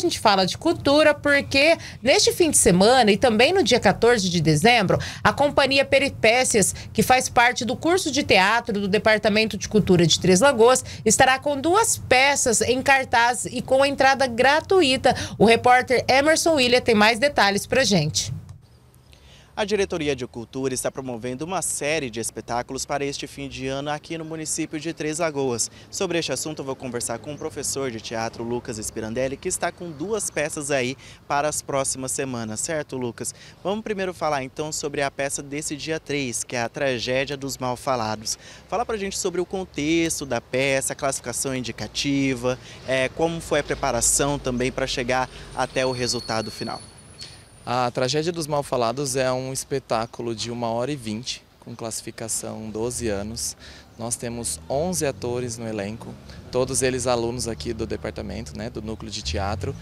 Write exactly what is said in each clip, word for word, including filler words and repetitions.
A gente fala de cultura porque neste fim de semana e também no dia quatorze de dezembro, a Companhia Peripécias, que faz parte do curso de teatro do Departamento de Cultura de Três Lagoas, estará com duas peças em cartaz e com entrada gratuita. O repórter Emerson William tem mais detalhes pra gente. A Diretoria de Cultura está promovendo uma série de espetáculos para este fim de ano aqui no município de Três Lagoas. Sobre este assunto eu vou conversar com o professor de teatro Lucas Spirandelli, que está com duas peças aí para as próximas semanas, certo, Lucas? Vamos primeiro falar então sobre a peça desse dia três, que é a Tragédia dos Mal Falados. Fala pra gente sobre o contexto da peça, a classificação indicativa, é, como foi a preparação também para chegar até o resultado final. A Tragédia dos Mal Falados é um espetáculo de uma hora e vinte, com classificação doze anos. Nós temos onze atores no elenco, todos eles alunos aqui do departamento, né, do núcleo de teatro.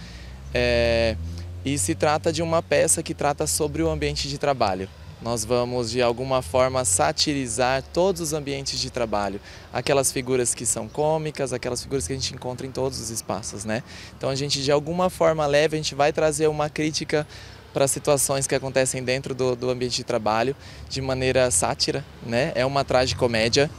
É, e se trata de uma peça que trata sobre o ambiente de trabalho. Nós vamos, de alguma forma, satirizar todos os ambientes de trabalho. Aquelas figuras que são cômicas, aquelas figuras que a gente encontra em todos os espaços, né? Então a gente, de alguma forma leve, a gente vai trazer uma crítica para situações que acontecem dentro do, do ambiente de trabalho, de maneira sátira, né? É uma tragicomédia.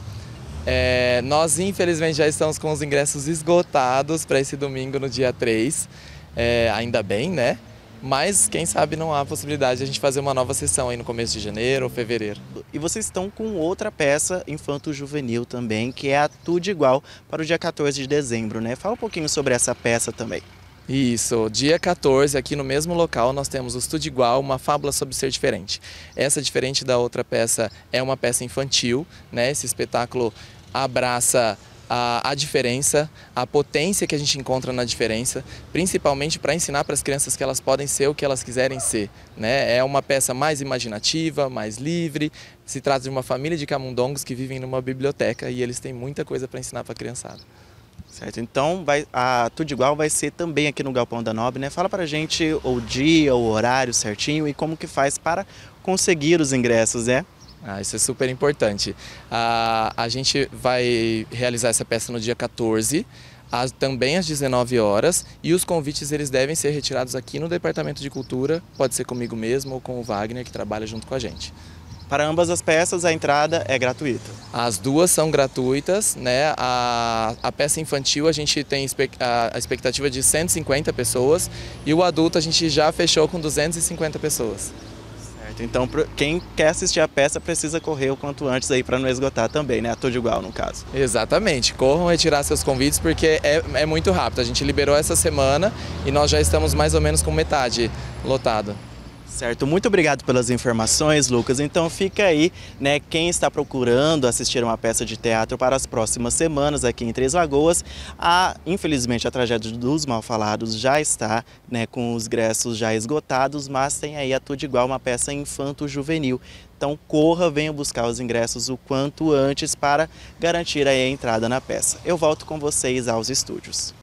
É, nós, infelizmente, já estamos com os ingressos esgotados para esse domingo, no dia três. É, ainda bem, né? Mas, quem sabe, não há possibilidade de a gente fazer uma nova sessão aí no começo de janeiro ou fevereiro. E vocês estão com outra peça infanto-juvenil também, que é a Tudo Igual, para o dia quatorze de dezembro, né? Fala um pouquinho sobre essa peça também. Isso, dia quatorze, aqui no mesmo local, nós temos o Tudo Igual, uma fábula sobre ser diferente. Essa, diferente da outra peça, é uma peça infantil, né? Esse espetáculo abraça a, a diferença, a potência que a gente encontra na diferença, principalmente para ensinar para as crianças que elas podem ser o que elas quiserem ser, né? É uma peça mais imaginativa, mais livre. Se trata de uma família de camundongos que vivem numa biblioteca e eles têm muita coisa para ensinar para a criançada. Certo, então vai, a Tudo Igual vai ser também aqui no Galpão da Nobre, né? Fala pra gente o dia, o horário certinho e como que faz para conseguir os ingressos, né? Ah, isso é super importante. Ah, a gente vai realizar essa peça no dia quatorze, às, também às dezenove horas, e os convites eles devem ser retirados aqui no Departamento de Cultura, pode ser comigo mesmo ou com o Wagner, que trabalha junto com a gente. Para ambas as peças, a entrada é gratuita. As duas são gratuitas, né? A, a peça infantil a gente tem a expectativa de cento e cinquenta pessoas e o adulto a gente já fechou com duzentas e cinquenta pessoas. Certo, então quem quer assistir a peça precisa correr o quanto antes aí para não esgotar também, né? A Tudo Igual, no caso. Exatamente, corram retirar seus convites porque é, é muito rápido. A gente liberou essa semana e nós já estamos mais ou menos com metade lotado. Certo, muito obrigado pelas informações, Lucas. Então fica aí, né, quem está procurando assistir uma peça de teatro para as próximas semanas aqui em Três Lagoas, a, infelizmente a Tragédia dos Mal Falados já está, né, com os ingressos já esgotados, mas tem aí a Tudo Igual, uma peça infanto-juvenil. Então corra, venha buscar os ingressos o quanto antes para garantir aí a entrada na peça. Eu volto com vocês aos estúdios.